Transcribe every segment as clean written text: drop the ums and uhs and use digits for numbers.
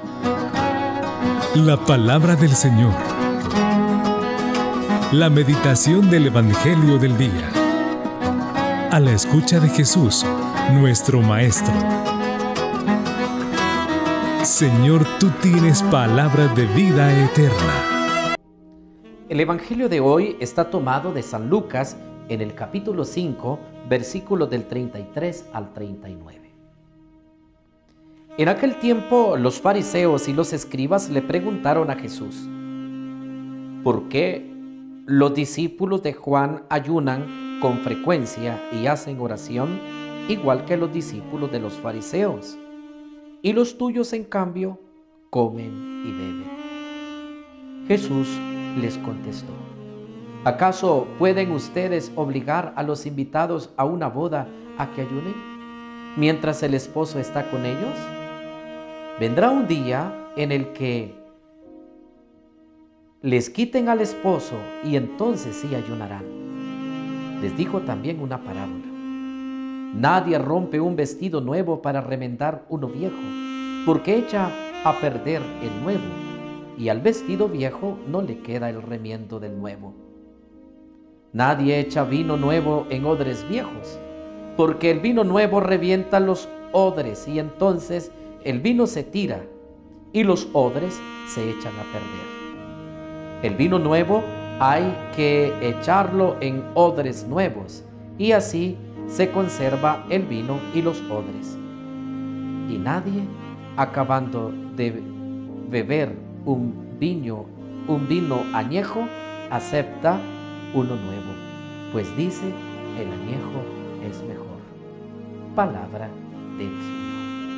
La palabra del Señor. La meditación del Evangelio del día. A la escucha de Jesús, nuestro Maestro. Señor, tú tienes palabra de vida eterna. El Evangelio de hoy está tomado de San Lucas en el capítulo 5, versículos del 33 al 39. En aquel tiempo, los fariseos y los escribas le preguntaron a Jesús: ¿por qué los discípulos de Juan ayunan con frecuencia y hacen oración igual que los discípulos de los fariseos? Y los tuyos, en cambio, comen y beben. Jesús les contestó: ¿acaso pueden ustedes obligar a los invitados a una boda a que ayunen mientras el esposo está con ellos? Vendrá un día en el que les quiten al esposo y entonces sí ayunarán. Les dijo también una parábola: nadie rompe un vestido nuevo para remendar uno viejo, porque echa a perder el nuevo, y al vestido viejo no le queda el remiendo del nuevo. Nadie echa vino nuevo en odres viejos, porque el vino nuevo revienta los odres y entonces el vino se tira y los odres se echan a perder. El vino nuevo hay que echarlo en odres nuevos, y así se conserva el vino y los odres. Y nadie, acabando de beber un vino añejo, acepta uno nuevo, pues dice: el añejo es mejor. Palabra del Señor.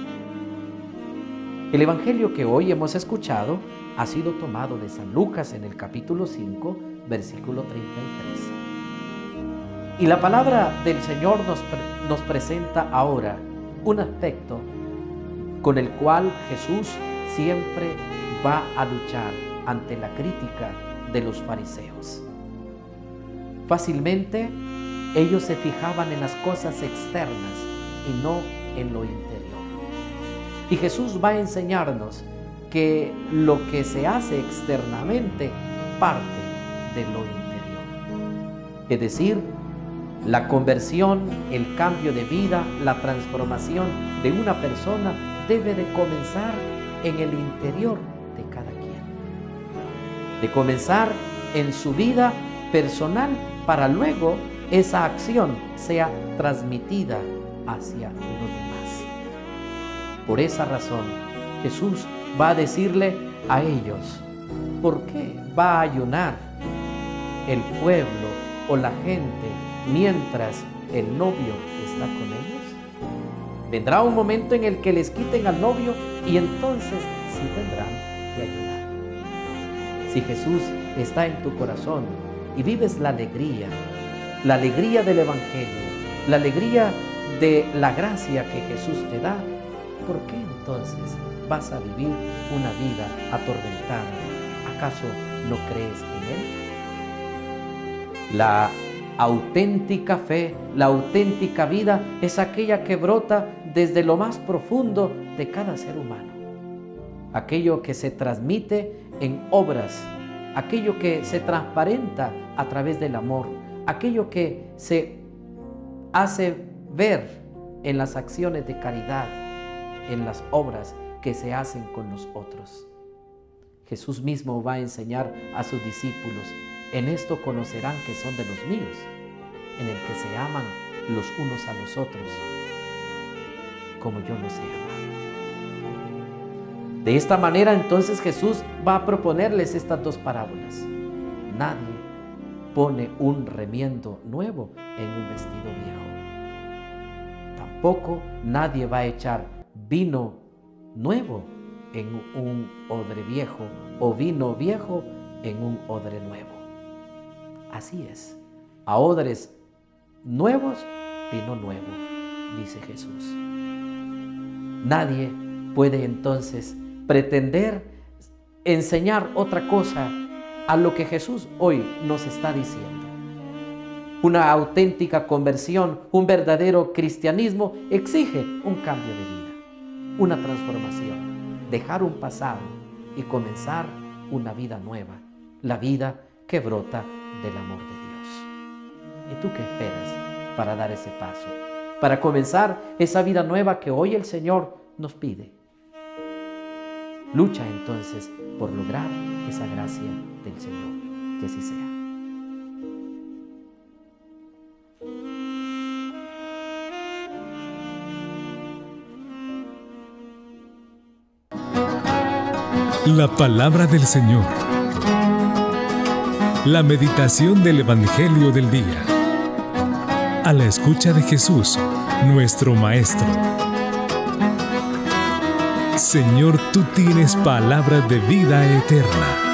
El Evangelio que hoy hemos escuchado ha sido tomado de San Lucas en el capítulo 5, versículo 33. Y la palabra del Señor nos presenta ahora un aspecto con el cual Jesús siempre va a luchar ante la crítica de los fariseos. Fácilmente ellos se fijaban en las cosas externas y no en lo interior. Y Jesús va a enseñarnos que lo que se hace externamente parte de lo interior. Es decir, la conversión, el cambio de vida, la transformación de una persona debe de comenzar en el interior de cada quien. De comenzar en su vida personal para luego esa acción sea transmitida hacia los demás. Por esa razón, Jesús va a decirle a ellos: ¿por qué va a ayunar el pueblo o la gente mientras el novio está con ellos? Vendrá un momento en el que les quiten al novio y entonces sí tendrán que ayunar. Si Jesús está en tu corazón y vives la alegría del Evangelio, la alegría de la gracia que Jesús te da, ¿por qué entonces vas a vivir una vida atormentada? ¿Acaso no crees en Él? La auténtica fe, la auténtica vida es aquella que brota desde lo más profundo de cada ser humano. Aquello que se transmite en obras, aquello que se transparenta a través del amor, aquello que se hace ver en las acciones de caridad, en las obras que se hacen con los otros. Jesús mismo va a enseñar a sus discípulos: en esto conocerán que son de los míos, en el que se aman los unos a los otros, como yo los he amado. De esta manera entonces Jesús va a proponerles estas dos parábolas. Nadie pone un remiendo nuevo en un vestido viejo. Tampoco nadie va a echar vino nuevo en un odre viejo o vino viejo en un odre nuevo. Así es, a odres nuevos, vino nuevo, dice Jesús. Nadie puede entonces pretender enseñar otra cosa a lo que Jesús hoy nos está diciendo. Una auténtica conversión, un verdadero cristianismo exige un cambio de vida, una transformación. dejar un pasado y comenzar una vida nueva, la vida que brota del amor de Dios. ¿Y tú qué esperas para dar ese paso? Para comenzar esa vida nueva que hoy el Señor nos pide. Lucha entonces por lograr esa gracia del Señor. Que así sea. La palabra del Señor. La meditación del Evangelio del día. A la escucha de Jesús, nuestro Maestro. Señor, tú tienes palabras de vida eterna.